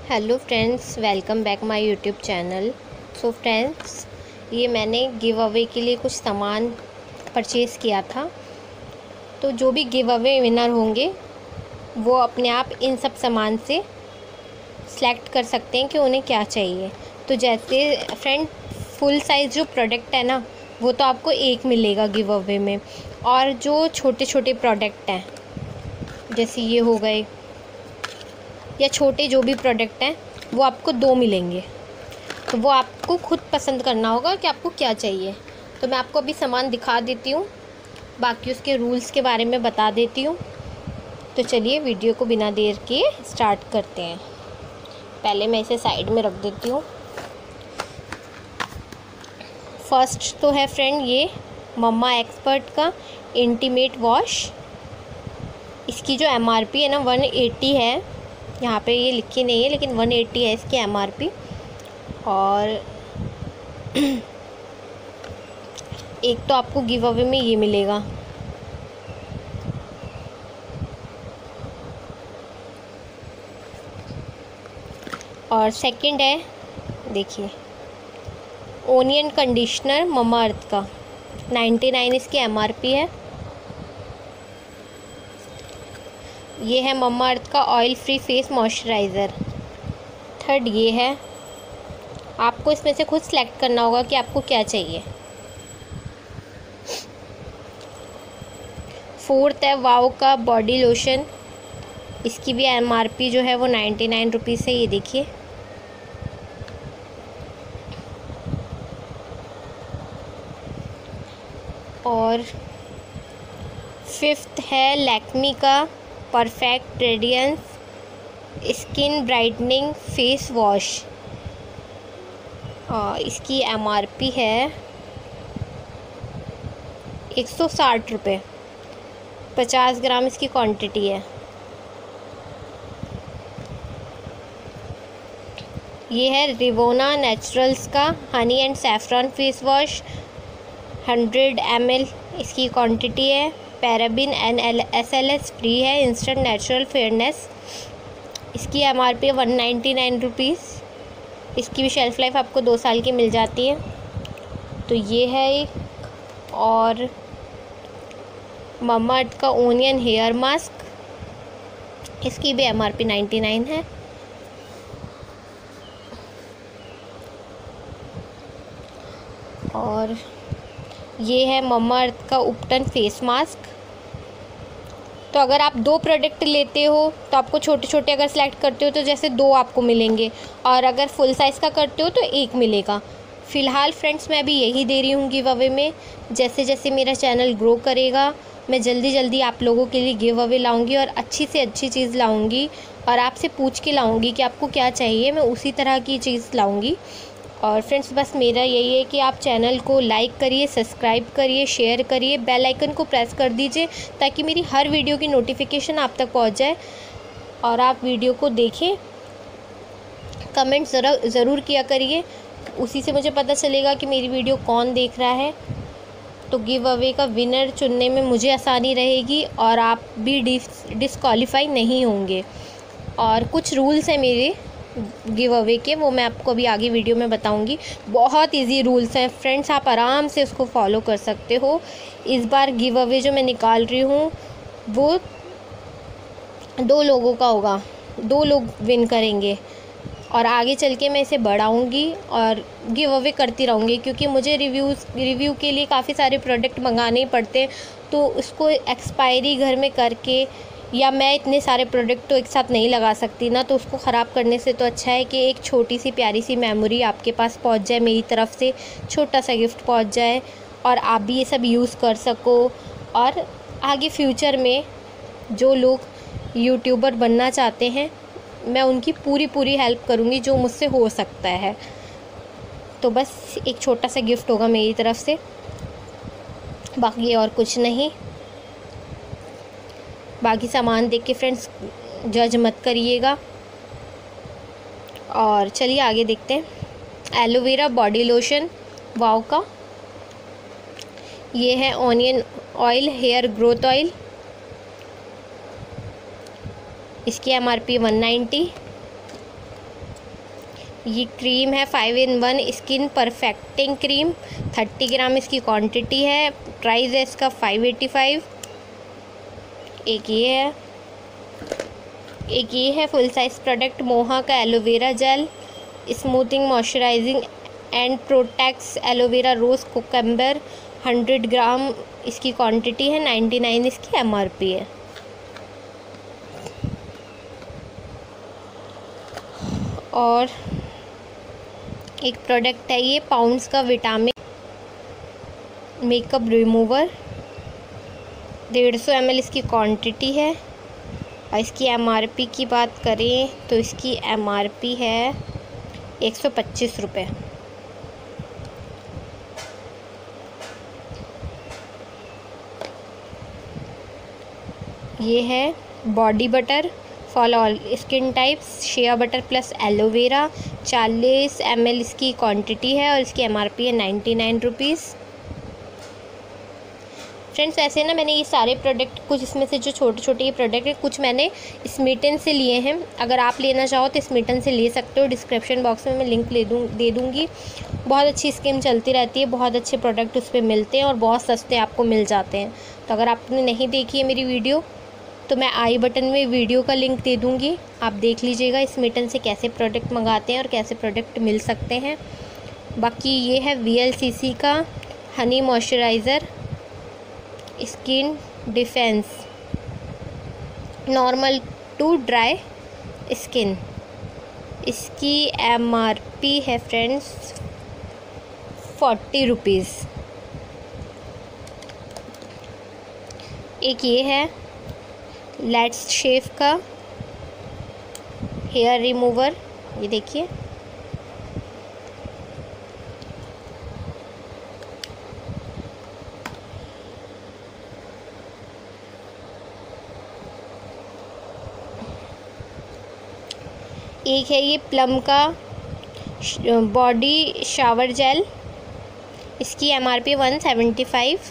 Hello friends, welcome back my YouTube channel. So friends, ये मैंने give away के लिए कुछ सामान परचेज़ किया था। तो जो भी गिव अवे विनर होंगे वो अपने आप इन सब सामान से सिलेक्ट कर सकते हैं कि उन्हें क्या चाहिए। तो जैसे फ्रेंड, फुल साइज़ जो प्रोडक्ट है ना, वो तो आपको एक मिलेगा गिव अवे में। और जो छोटे छोटे प्रोडक्ट हैं, जैसे ये हो गए, या छोटे जो भी प्रोडक्ट हैं, वो आपको 2 मिलेंगे। तो वो आपको खुद पसंद करना होगा कि आपको क्या चाहिए। तो मैं आपको अभी सामान दिखा देती हूँ, बाकी उसके रूल्स के बारे में बता देती हूँ। तो चलिए वीडियो को बिना देर के स्टार्ट करते हैं। पहले मैं इसे साइड में रख देती हूँ। फर्स्ट तो है फ्रेंड ये मम्मा एक्सपर्ट का इंटीमेट वॉश। इसकी जो MRP है ना 180 है। यहाँ पे ये लिखी नहीं है लेकिन 180 है इसकी MRP। और एक तो आपको गिव अवे में ये मिलेगा। और सेकंड है, देखिए, ओनियन कंडीशनर मम्मा अर्थ का 99 इसकी MRP है। ये है मम्मा अर्थ का oil free face moisturiser. Third ये है। आपको इसमें से खुद सेलेक्ट करना होगा कि आपको क्या चाहिए। फोर्थ है वाओ का बॉडी लोशन। इसकी भी MRP जो है वो 99 रुपीज़ है, ये देखिए। और फिफ्थ है लैक्मी का perfect radiance skin brightening face wash. इसकी MRP है 160 रुपये। 50 ग्राम इसकी क्वांटिटी है। ये है रिवोना नेचुरल्स का honey and saffron face wash 100 ml इसकी क्वांटिटी है। पैराबिन एंड SLS फ्री है, इंस्टेंट नेचुरल फेयरनेस। इसकी MRP 199 रुपीज़। इसकी भी शेल्फ़ लाइफ आपको 2 साल की मिल जाती है। तो ये है एक। और मम्मा अर्थ का ओनियन हेयर मास्क, इसकी भी MRP 99 है। और ये है मम्मा अर्थ का उपटन फेस मास्क। तो अगर आप 2 प्रोडक्ट लेते हो तो आपको छोटे छोटे अगर सेलेक्ट करते हो तो जैसे 2 आपको मिलेंगे, और अगर फुल साइज़ का करते हो तो 1 मिलेगा। फ़िलहाल फ्रेंड्स मैं अभी यही दे रही हूँ गिव अवे में। जैसे जैसे मेरा चैनल ग्रो करेगा मैं जल्दी जल्दी आप लोगों के लिए गिव अवे लाऊँगी, और अच्छी से अच्छी चीज़ लाऊँगी, और आपसे पूछ के लाऊँगी कि आपको क्या चाहिए, मैं उसी तरह की चीज़ लाऊँगी। और फ्रेंड्स, बस मेरा यही है कि आप चैनल को लाइक करिए, सब्सक्राइब करिए, शेयर करिए, बेल आइकन को प्रेस कर दीजिए ताकि मेरी हर वीडियो की नोटिफिकेशन आप तक पहुंच जाए और आप वीडियो को देखें। कमेंट ज़रूर किया करिए, उसी से मुझे पता चलेगा कि मेरी वीडियो कौन देख रहा है। तो गिव अवे का विनर चुनने में मुझे आसानी रहेगी और आप भी डिस्क्वालीफाई नहीं होंगे। और कुछ रूल्स हैं मेरे गिव अवे के, वो मैं आपको अभी आगे वीडियो में बताऊंगी। बहुत इजी रूल्स हैं फ्रेंड्स, आप आराम से उसको फॉलो कर सकते हो। इस बार गिव अवे जो मैं निकाल रही हूँ वो 2 लोगों का होगा, 2 लोग विन करेंगे। और आगे चल के मैं इसे बढ़ाऊंगी और गिव अवे करती रहूँगी, क्योंकि मुझे रिव्यू के लिए काफ़ी सारे प्रोडक्ट मंगाने ही पड़ते हैं। तो उसको एक्सपायरी घर में करके, या मैं इतने सारे प्रोडक्ट तो एक साथ नहीं लगा सकती ना, तो उसको ख़राब करने से तो अच्छा है कि एक छोटी सी प्यारी सी मेमोरी आपके पास पहुंच जाए, मेरी तरफ से छोटा सा गिफ्ट पहुंच जाए, और आप भी ये सब यूज़ कर सको। और आगे फ्यूचर में जो लोग यूट्यूबर बनना चाहते हैं, मैं उनकी पूरी हेल्प करूँगी जो मुझसे हो सकता है। तो बस एक छोटा सा गिफ्ट होगा मेरी तरफ से, बाकी और कुछ नहीं। बाकी सामान देख के फ्रेंड्स जज मत करिएगा। और चलिए आगे देखते हैं। एलोवेरा बॉडी लोशन वाओ का। ये है onion oil hair growth oil. इसकी MRP 190। ये क्रीम है 5 in 1 skin perfecting cream, 30 gram इसकी क्वांटिटी है। प्राइस है इसका 585। एक ये है फुल साइज़ प्रोडक्ट मोहा का aloe vera gel, smoothing moisturising and protects aloe vera rose cucumber, 100 gram इसकी क्वांटिटी है, 99 इसकी MRP है। और एक प्रोडक्ट है ये पाउंड्स का विटामिन मेकअप रिमूवर, 150 ml इसकी क्वांटिटी है। और इसकी MRP की बात करें तो इसकी MRP है 125 रुपये। ये है body butter for all skin types, shea butter plus aloe vera, 40 ml इसकी क्वांटिटी है और इसकी MRP है 99 रुपीज़। फ्रेंड्स ऐसे ना मैंने ये सारे प्रोडक्ट, कुछ इसमें से जो छोटे छोटे ये प्रोडक्ट है, कुछ मैंने स्मिटन से लिए हैं। अगर आप लेना चाहो तो स्मिटन से ले सकते हो। डिस्क्रिप्शन बॉक्स में मैं लिंक दे दूँगी। बहुत अच्छी स्कीम चलती रहती है, बहुत अच्छे प्रोडक्ट उस पर मिलते हैं और बहुत सस्ते आपको मिल जाते हैं। तो अगर आपने नहीं देखी है मेरी वीडियो तो मैं आई बटन में वीडियो का लिंक दे दूँगी, आप देख लीजिएगा स्मिटन से कैसे प्रोडक्ट मंगाते हैं और कैसे प्रोडक्ट मिल सकते हैं। बाकी ये है VLCC का honey moisturiser skin defence normal to dry skin, इसकी MRP है फ्रेंड्स 40 रुपीज़। एक ये है लेट्स शेव का हेयर रिमूवर, ये देखिए एक है ये प्लम का बॉडी शावर जेल, इसकी MRP 175।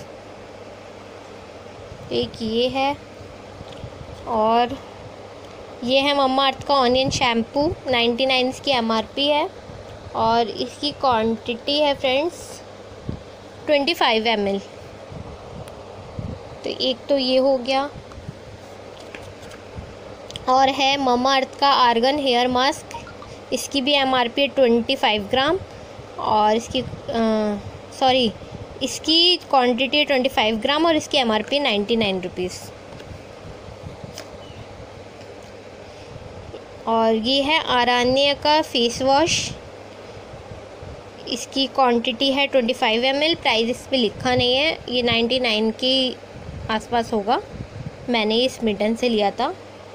एक ये है और ये है मम्मा अर्थ का ऑनियन शैम्पू, 99 इसकी MRP है और इसकी क्वांटिटी है फ्रेंड्स 25 ml। तो एक तो ये हो गया। और है मम्मा अर्थ का आर्गन हेयर मास्क, इसकी भी MRP है 25 ग्राम और इसकी इसकी क्वांटिटी 25 ग्राम और इसकी MRP 99 रुपीज़। और ये है आरान्य का फेस वॉश, इसकी क्वांटिटी है 25 ml। प्राइस इस पे लिखा नहीं है, ये 99 के आसपास होगा, मैंने ये स्मिटन से लिया था।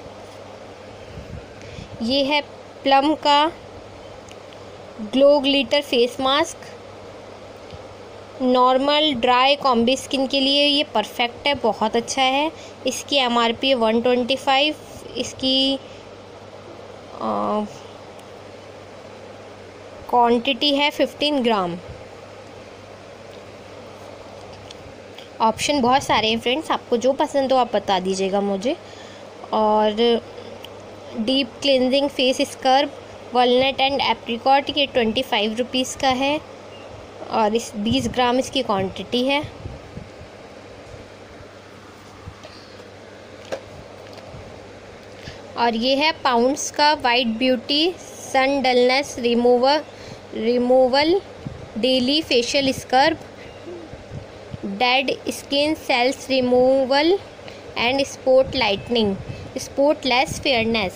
ये है प्लम का glow glitter face mask, normal dry combi skin के लिए ये परफेक्ट है, बहुत अच्छा है। इसकी MRP है 125, इसकी क्वांटिटी है 15 ग्राम। ऑप्शन बहुत सारे हैं फ्रेंड्स, आपको जो पसंद हो आप बता दीजिएगा मुझे। और deep cleansing face scrub walnut and apricot, ये 25 रुपीज़ का है और इस 20 ग्राम इसकी क्वांटिटी है। और ये है पाउंड्स का white beauty sun dullness removal daily facial scrub, dead skin cells removal and spot lightening spotless fairness,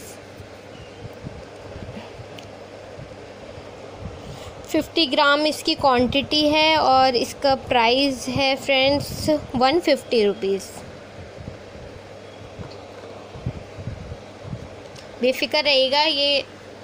50 gram इसकी क्वांटिटी है और इसका प्राइस है फ्रेंड्स 150 रुपीज़। बेफिक्र रहिएगा, ये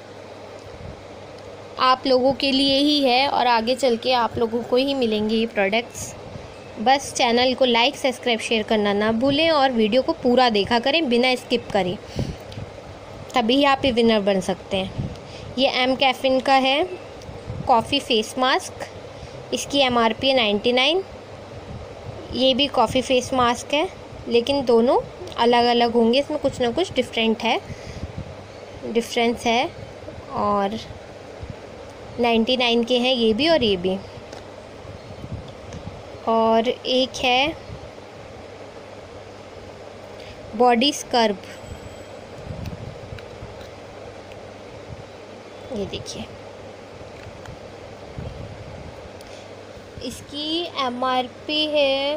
आप लोगों के लिए ही है और आगे चल के आप लोगों को ही मिलेंगे ये प्रोडक्ट्स। बस चैनल को लाइक सब्सक्राइब शेयर करना ना भूलें और वीडियो को पूरा देखा करें बिना स्किप करें, तभी आप ये विनर बन सकते हैं। ये एम कैफिन का है कॉफ़ी फेस मास्क, इसकी MRP है 99। ये भी कॉफ़ी फेस मास्क है लेकिन दोनों अलग अलग होंगे, इसमें कुछ ना कुछ डिफरेंस है। और 99 के हैं ये भी और ये भी। और एक है बॉडी स्क्रब, ये देखिए, इसकी MRP है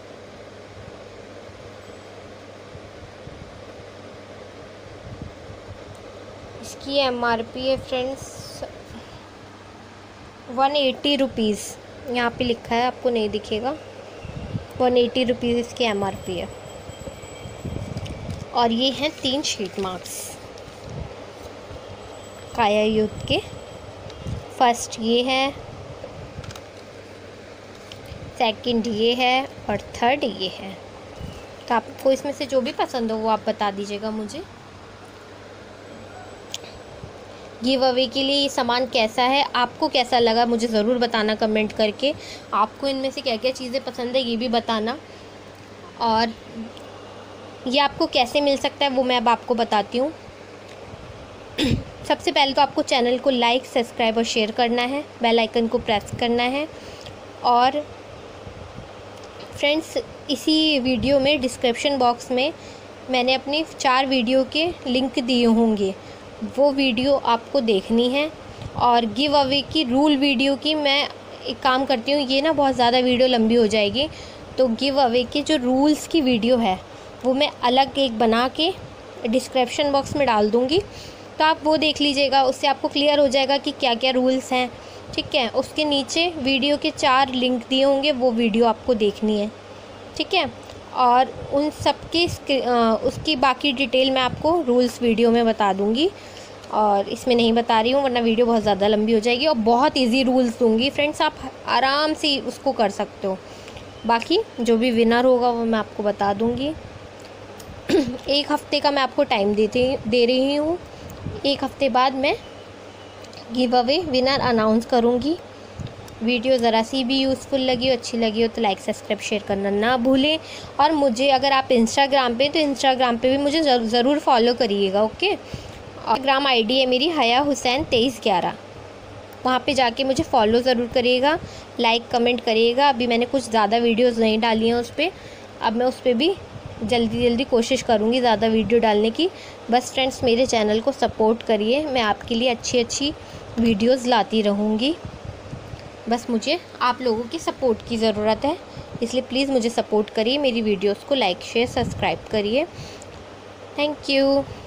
फ्रेंड्स 180 रुपीज़। यहाँ पे लिखा है, आपको नहीं दिखेगा, 180 रुपीज़ इसकी MRP है। और ये हैं 3 शीट मास्क काया यूथ के। फर्स्ट ये है, सेकंड ये है और थर्ड ये है। तो आपको इसमें से जो भी पसंद हो वो आप बता दीजिएगा मुझे। गिव अवे के लिए ये सामान कैसा है, आपको कैसा लगा मुझे ज़रूर बताना कमेंट करके। आपको इनमें से क्या क्या चीज़ें पसंद है ये भी बताना, और ये आपको कैसे मिल सकता है वो मैं अब आपको बताती हूँ। सबसे पहले तो आपको चैनल को लाइक, सब्सक्राइब और शेयर करना है, बेल आइकन को प्रेस करना है। और फ्रेंड्स, इसी वीडियो में डिस्क्रिप्शन बॉक्स में मैंने अपनी 4 वीडियो के लिंक दिए होंगे, वो वीडियो आपको देखनी है। और गिव अवे की रूल वीडियो की मैं एक काम करती हूँ, ये ना बहुत ज़्यादा वीडियो लंबी हो जाएगी, तो गिव अवे के जो रूल्स की वीडियो है वो मैं अलग एक बना के डिस्क्रिप्शन बॉक्स में डाल दूँगी, तो आप वो देख लीजिएगा, उससे आपको क्लियर हो जाएगा कि क्या क्या रूल्स हैं। ठीक है, उसके नीचे वीडियो के 4 लिंक दिए होंगे, वो वीडियो आपको देखनी है। ठीक है, और उन सब की उसकी बाकी डिटेल मैं आपको रूल्स वीडियो में बता दूंगी, और इसमें नहीं बता रही हूँ वरना वीडियो बहुत ज़्यादा लंबी हो जाएगी। और बहुत इजी रूल्स दूंगी फ्रेंड्स, आप आराम से उसको कर सकते हो। बाकी जो भी विनर होगा वो मैं आपको बता दूंगी। 1 हफ़्ते का मैं आपको टाइम दे रही हूँ। 1 हफ़्ते बाद मैं गिव अवे विनर अनाउंस करूँगी। वीडियो ज़रा सी भी यूज़फुल लगी हो, अच्छी लगी हो तो लाइक, सब्सक्राइब, शेयर करना ना भूलें। और मुझे अगर आप इंस्टाग्राम पे, तो इंस्टाग्राम पे भी मुझे ज़रूर फॉलो करिएगा। ओके, इंस्टाग्राम ID है मेरी हया हुसैन 2311, वहाँ पे जाके मुझे फॉलो ज़रूर करिएगा, लाइक कमेंट करिएगा। अभी मैंने कुछ ज़्यादा वीडियोस नहीं डाली हैं उस पर, अब मैं उस पर भी जल्दी कोशिश करूँगी ज़्यादा वीडियो डालने की। बस फ्रेंड्स, मेरे चैनल को सपोर्ट करिए, मैं आपके लिए अच्छी वीडियोज़ लाती रहूँगी। बस मुझे आप लोगों की सपोर्ट की ज़रूरत है, इसलिए प्लीज़ मुझे सपोर्ट करिए, मेरी वीडियोस को लाइक, शेयर, सब्सक्राइब करिए। Thank you.